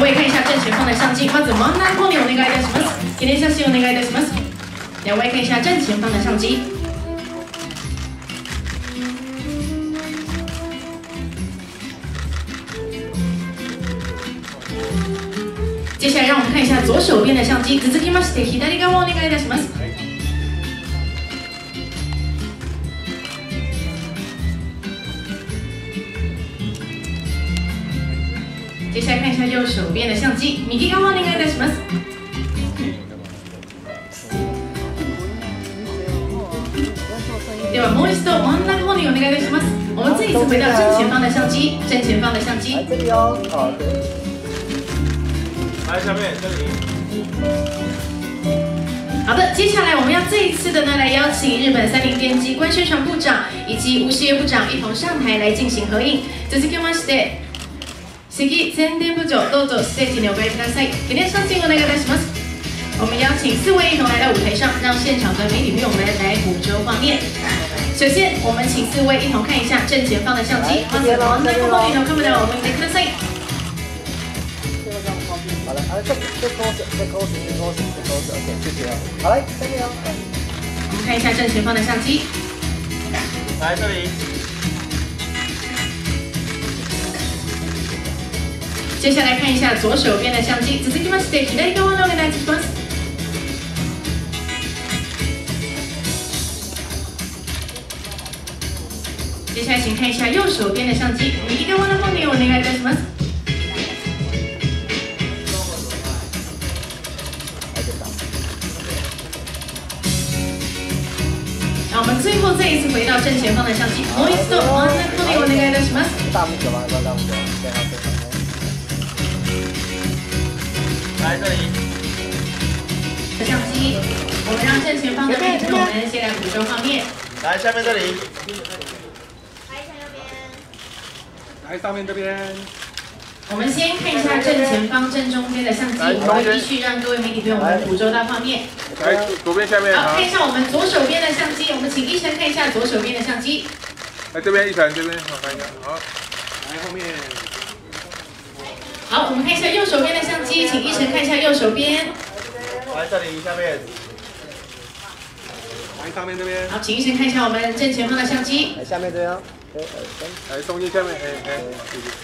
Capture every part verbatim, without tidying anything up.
位看一下正前方的相机，まず真ん中にお願いいたします。記念写真お願いいたします。两位看一下正前方的相机。接下来让我们看一下左手边的相机。続きまして左側をお願いいたします。接下来看一下右手边的相机。右側をお願いいたします。ではもう一度真ん中方にお願いいたします。我们再一次回到正前方的相机，正前方的相机。 这里哦，好的。 来，下面这里。 好的，接下来我们要这一次的呢，来邀请日本三菱电机关宣传部长以及吴事业部长一同上台来进行合影。続きまして、関宣伝部長どうぞステージにお帰りください。記念写真お願いいたします。我们邀请四位一同来到舞台上，让现场的媒体朋友们来捕捉画面。首先，我们请四位一同看一下正前方的相机。まず真ん中方面のカメラを向いてください。 好了，啊，再再 close，再 close，再 close，再 close，OK， 谢谢哦。好来，这里哦。 我们看一下正前方的相机。 来这里。 接下来看一下左手边的相机。続きまして左側のお願いします。接下来请看一下右手边的相机。右側の方面をお願いいたします。我们最后再一次回到正前方的相机。もう一度真ん中にお願いいたします。 大拇指吗？要大拇指。对，好，对，好。 来这里。 相机，我们让正前方的媒体朋友们先来捕捉画面。 来下面这里。 来上面这边。 我们先看一下正前方正中间的相机，我们会继续让各位媒体朋友们捕捉到画面。 来左边下面。 好，看一下我们左手边的相机，我们请一晨看一下左手边的相机。 来这边一晨，这边好看一下，好。来后面。 好，我们看一下右手边的相机，请一晨看一下右手边。 来这里下面。 来上面这边。 好，请一晨看一下我们正前方的相机。 来下面这样。 来中间下面，哎哎，谢谢。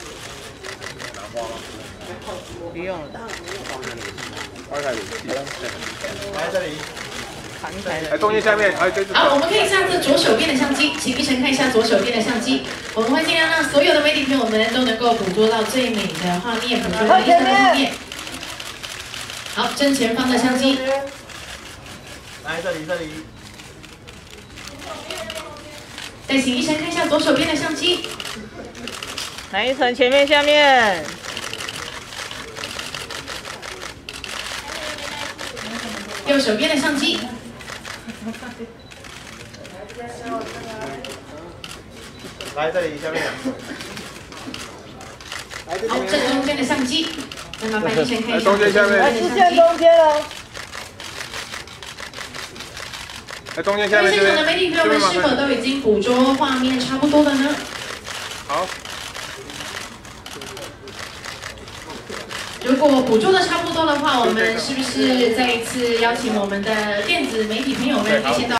不用了。 二台里。 来这里。 来中间下面，哎对。 好，我们看一下这左手边的相机，请一晨看一下左手边的相机。我们会尽量让所有的媒体朋友们都能够捕捉到最美的画面，捕捉到一晨的画面。好，正前方的相机。 来这里这里。 再请一晨看一下左手边的相机。 来一层前面下面。 右手边的相机。 来这里下面。 好，正中间的相机。那麻烦一晨看一下中间下面。 来视线中间哦。 来中间下面。 现场的媒体朋友们是否都已经捕捉画面差不多了呢？ 好。 如果捕捉的差不多的话，我们是不是再一次邀请我们的电子媒体朋友们可以先到？